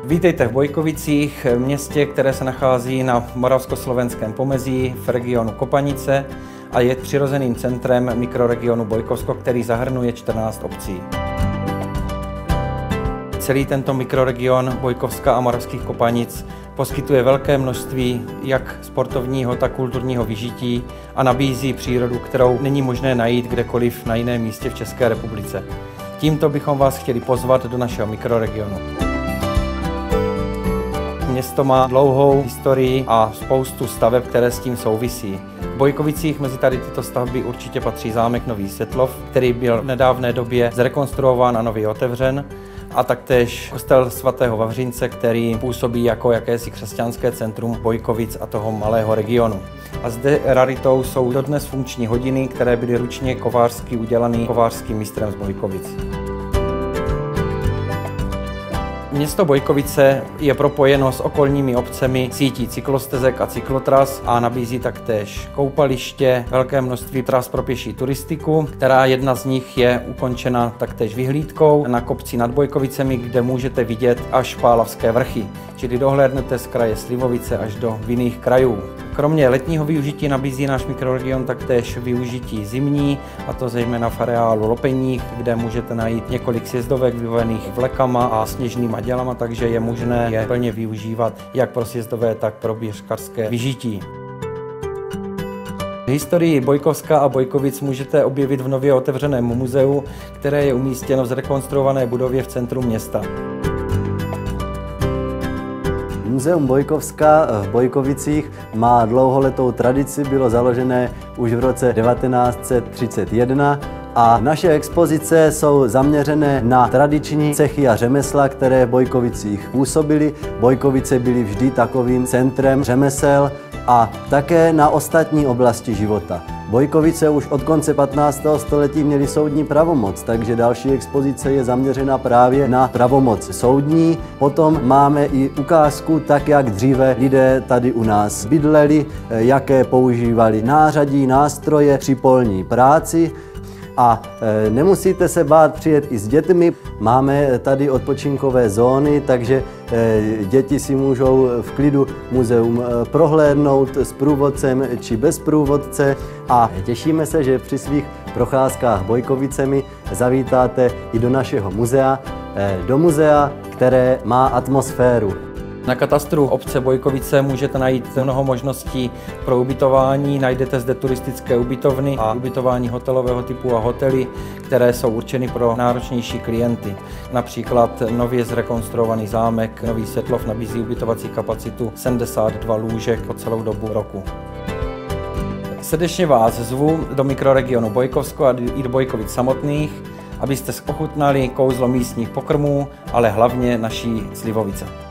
Vítejte v Bojkovicích, městě, které se nachází na moravskoslovenském pomezí v regionu Kopanice a je přirozeným centrem mikroregionu Bojkovsko, který zahrnuje 14 obcí. Celý tento mikroregion Bojkovska a Moravských Kopanic poskytuje velké množství jak sportovního, tak kulturního vyžití a nabízí přírodu, kterou není možné najít kdekoliv na jiném místě v České republice. Tímto bychom vás chtěli pozvat do našeho mikroregionu. Město má dlouhou historii a spoustu staveb, které s tím souvisí. V Bojkovicích mezi tady tyto stavby určitě patří zámek Nový Setlov, který byl v nedávné době zrekonstruován a nově otevřen, a taktéž kostel svatého Vavřince, který působí jako jakési křesťanské centrum Bojkovic a toho malého regionu. A zde raritou jsou dodnes funkční hodiny, které byly ručně kovářsky udělané kovářským mistrem z Bojkovic. Město Bojkovice je propojeno s okolními obcemi sítí cyklostezek a cyklotras a nabízí taktéž koupaliště, velké množství tras pro pěší turistiku, která jedna z nich je ukončena taktéž vyhlídkou na kopci nad Bojkovicemi, kde můžete vidět až Pálavské vrchy, čili dohlédnete z kraje Slivovice až do jiných krajů. Kromě letního využití nabízí náš mikroregion taktéž využití zimní, a to zejména v areálu Lopeník, kde můžete najít několik sjezdovek vybavených vlekama a sněžnýma dělama, takže je možné je plně využívat jak pro sjezdové, tak pro běžkařské vyžití. Historii Bojkovska a Bojkovic můžete objevit v nově otevřeném muzeu, které je umístěno v zrekonstruované budově v centru města. Muzeum Bojkovska v Bojkovicích má dlouholetou tradici, bylo založené už v roce 1931 a naše expozice jsou zaměřené na tradiční cechy a řemesla, které v Bojkovicích působily. Bojkovice byly vždy takovým centrem řemesel a také na ostatní oblasti života. Bojkovice už od konce 15. století měly soudní pravomoc, takže další expozice je zaměřena právě na pravomoc soudní. Potom máme i ukázku, tak jak dříve lidé tady u nás bydleli, jaké používali nářadí, nástroje při polní práci. A nemusíte se bát přijet i s dětmi. Máme tady odpočinkové zóny, takže děti si můžou v klidu muzeum prohlédnout s průvodcem či bez průvodce. A těšíme se, že při svých procházkách Bojkovicemi zavítáte i do našeho muzea, do muzea, které má atmosféru. Na katastru obce Bojkovice můžete najít mnoho možností pro ubytování. Najdete zde turistické ubytovny a ubytování hotelového typu a hotely, které jsou určeny pro náročnější klienty. Například nově zrekonstruovaný zámek Nový Setlov nabízí ubytovací kapacitu 72 lůžek po celou dobu roku. Srdečně vás zvu do mikroregionu Bojkovsko a i do Bojkovic samotných, abyste ochutnali kouzlo místních pokrmů, ale hlavně naší Slivovice.